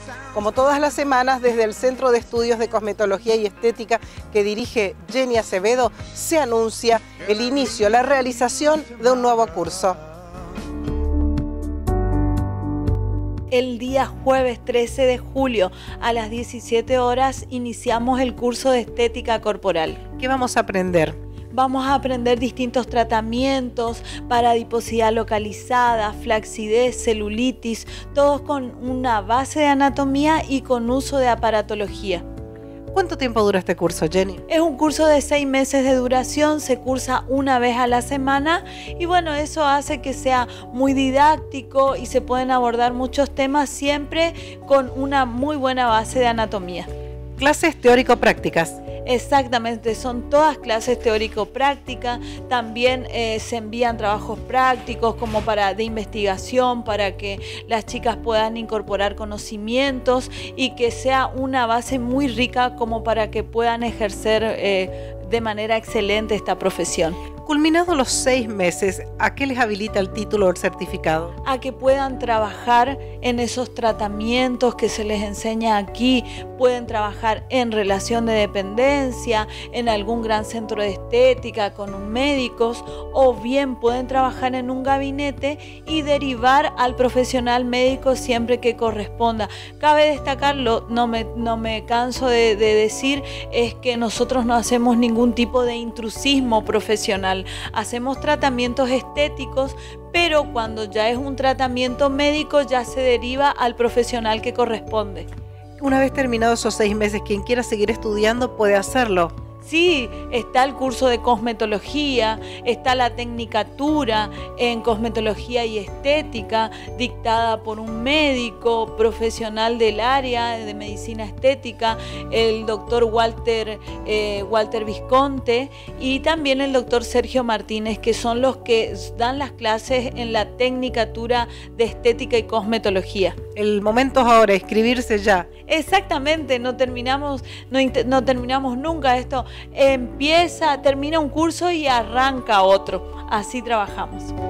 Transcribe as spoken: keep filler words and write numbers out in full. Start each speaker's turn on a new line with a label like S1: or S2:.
S1: Como todas las semanas, desde el Centro de Estudios de Cosmetología y Estética que dirige Jenny Acevedo, se anuncia el inicio, la realización de un nuevo curso.
S2: El día jueves trece de julio a las diecisiete horas iniciamos el curso de estética corporal.
S1: ¿Qué vamos a aprender?
S2: Vamos a aprender distintos tratamientos para adiposidad localizada, flacidez, celulitis, todos con una base de anatomía y con uso de aparatología.
S1: ¿Cuánto tiempo dura este curso, Jenny?
S2: Es un curso de seis meses de duración, se cursa una vez a la semana y bueno, eso hace que sea muy didáctico y se pueden abordar muchos temas siempre con una muy buena base de anatomía.
S1: Clases teórico-prácticas.
S2: Exactamente, son todas clases teórico-prácticas, también eh, se envían trabajos prácticos como para de investigación para que las chicas puedan incorporar conocimientos y que sea una base muy rica como para que puedan ejercer eh, de manera excelente esta profesión.
S1: Culminados los seis meses, ¿a qué les habilita el título o el certificado?
S2: A que puedan trabajar en esos tratamientos que se les enseña aquí, pueden trabajar en relación de dependencia, en algún gran centro de estética con un médico, o bien pueden trabajar en un gabinete y derivar al profesional médico siempre que corresponda. Cabe destacarlo, no me, no me canso de, de decir, es que nosotros no hacemos ningún tipo de intrusismo profesional. Hacemos tratamientos estéticos, pero cuando ya es un tratamiento médico ya se deriva al profesional que corresponde.
S1: Una vez terminados esos seis meses, quien quiera seguir estudiando puede hacerlo.
S2: Sí, está el curso de cosmetología, está la tecnicatura en cosmetología y estética dictada por un médico profesional del área de medicina estética, el doctor Walter, eh, Walter Visconte y también el doctor Sergio Martínez, que son los que dan las clases en la tecnicatura de estética y cosmetología.
S1: El momento es ahora, inscribirse ya.
S2: Exactamente, no terminamos, no, no terminamos nunca esto. Empieza, termina un curso y arranca otro. Así trabajamos.